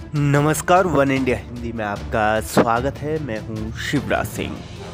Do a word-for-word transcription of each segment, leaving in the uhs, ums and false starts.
नमस्कार, one India Hindi में आपका स्वागत है। मैं हूं शिवराज सिंह।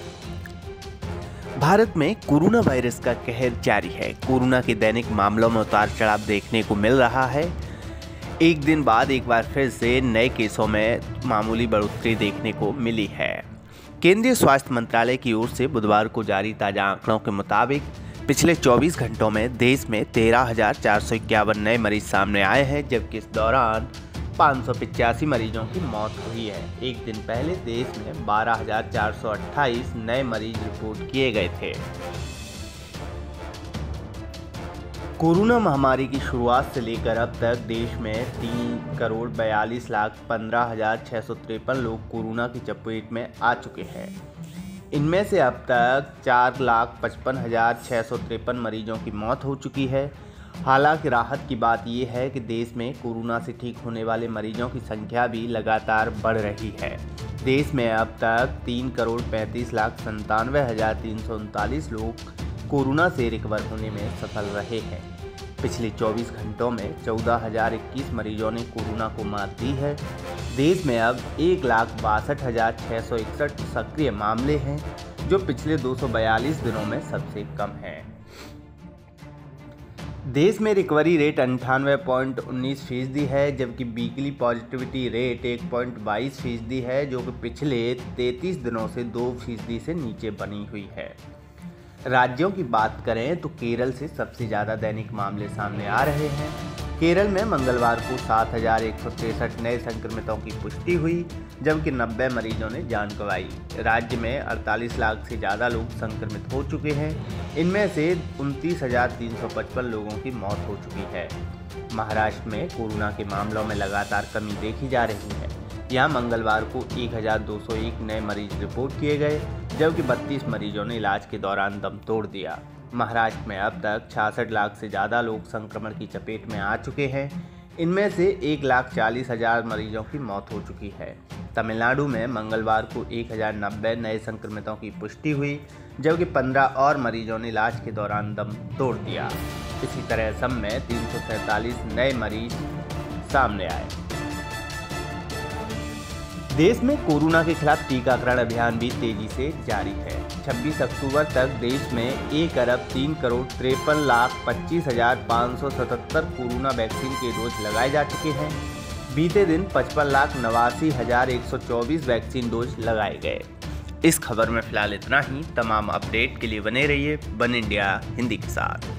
भारत में कोरोना वायरस का कहर जारी है। कोरोना के दैनिक मामलों में उतार चढ़ाव देखने को मिल रहा है। एक दिन बाद एक बार फिर से नए केसों में मामूली बढ़ोतरी देखने को मिली है। केंद्रीय स्वास्थ्य मंत्रालय की ओर से बुधवार को जारी ताज़ा आंकड़ों के मुताबिक पिछले चौबीस घंटों में देश में तेरह हजार चार सौ इक्यावन नए मरीज सामने आए हैं, जबकि इस दौरान पाँच सौ पिचासी मरीजों की मौत हुई है। एक दिन पहले देश में बारह हजार चार सौ अट्ठाईस नए मरीज रिपोर्ट किए गए थे। कोरोना महामारी की शुरुआत से लेकर अब तक देश में तीन करोड़ बयालीस लाख पंद्रह हजार छः सौ तिरपन लोग कोरोना की चपेट में आ चुके हैं। इनमें से अब तक चार लाख पचपन हजार छः सौ तिरपन मरीजों की मौत हो चुकी है। हालांकि राहत की बात यह है कि देश में कोरोना से ठीक होने वाले मरीजों की संख्या भी लगातार बढ़ रही है। देश में अब तक तीन करोड़ पैंतीस लाख संतानवे हजार तीन सौ उनतालीस लोग कोरोना से रिकवर होने में सफल रहे हैं। पिछले चौबीस घंटों में चौदह हजार इक्कीस मरीजों ने कोरोना को मात दी है। देश में अब एक लाख बासठ हजार छः सौ इकसठ सक्रिय मामले हैं, जो पिछले दो सौ बयालीस दिनों में सबसे कम है। देश में रिकवरी रेट अंठानवे पॉइंट उन्नीस फीसदी है, जबकि वीकली पॉजिटिविटी रेट एक पॉइंट बाईस फीसदी है, जो कि पिछले तैंतीस दिनों से दो फीसदी से नीचे बनी हुई है। राज्यों की बात करें तो केरल से सबसे ज़्यादा दैनिक मामले सामने आ रहे हैं। केरल में मंगलवार को सात हजार एक सौ तिरसठ नए संक्रमितों की पुष्टि हुई, जबकि नब्बे मरीजों ने जान गंवाई। राज्य में अड़तालीस लाख से ज़्यादा लोग संक्रमित हो चुके हैं। इनमें से उनतीस हजार तीन सौ पचपन लोगों की मौत हो चुकी है। महाराष्ट्र में कोरोना के मामलों में लगातार कमी देखी जा रही है। यहाँ मंगलवार को एक हजार दो सौ एक नए मरीज रिपोर्ट किए गए, जबकि बत्तीस मरीजों ने इलाज के दौरान दम तोड़ दिया। महाराष्ट्र में अब तक छियासठ लाख से ज़्यादा लोग संक्रमण की चपेट में आ चुके हैं। इनमें से एक लाख चालीस हजार मरीजों की मौत हो चुकी है। तमिलनाडु में मंगलवार को एक हजार नब्बे नए संक्रमितों की पुष्टि हुई, जबकि पंद्रह और मरीजों ने इलाज के दौरान दम तोड़ दिया। इसी तरह असम में तीन सौ सैंतालीस नए मरीज सामने आए। देश में कोरोना के खिलाफ टीकाकरण अभियान भी तेजी से जारी है। छब्बीस अक्टूबर तक देश में एक अरब तीन करोड़ तिरपन लाख पच्चीस हजार पाँच सौ सतहत्तर कोरोना वैक्सीन के डोज लगाए जा चुके हैं। बीते दिन पचपन लाख नवासी हजार एक सौ चौबीस वैक्सीन डोज लगाए गए। इस खबर में फिलहाल इतना ही। तमाम अपडेट के लिए बने रहिए वन इंडिया हिंदी के साथ।